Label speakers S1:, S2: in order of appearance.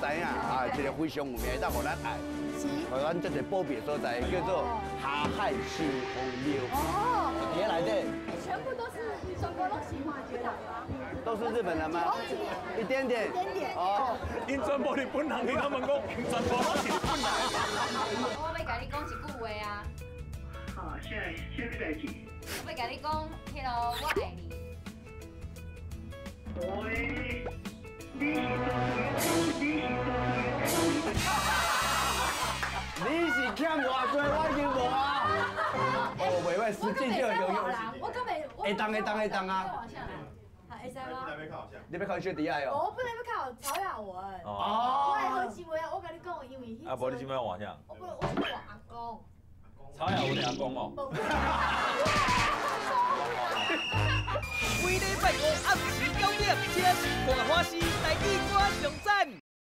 S1: 知影啊，一个非常有名，当互咱爱。咱这个保庇所在叫做哈汉式风流。哦，底下来的。
S2: 全部都是中国东西吗？觉得
S1: 都是日本人吗？一点点。
S2: 一点点。
S1: 哦。
S3: 因全部日本人，你他们讲全部都是日本人。
S4: 我要甲你讲一句话啊。
S5: 好，现在代志。
S4: 我要甲你讲，迄个我爱你。
S5: 喂，你是
S1: 你是欠偌济，我已经无啊。哦，袂歹，实际就有用。
S2: 我根本
S1: 会当啊。
S2: 好，会使吗？
S1: 你要考小弟爱哦。
S2: 我不能要考曹雅文。
S1: 哦。
S2: 我的何志伟，我跟你讲，因为
S3: 啊，无你今摆换啥？
S2: 我是我阿公。
S3: 曹雅文的阿公哦。
S6: 每礼拜五暗时9点，请看欢喜台语歌上赞。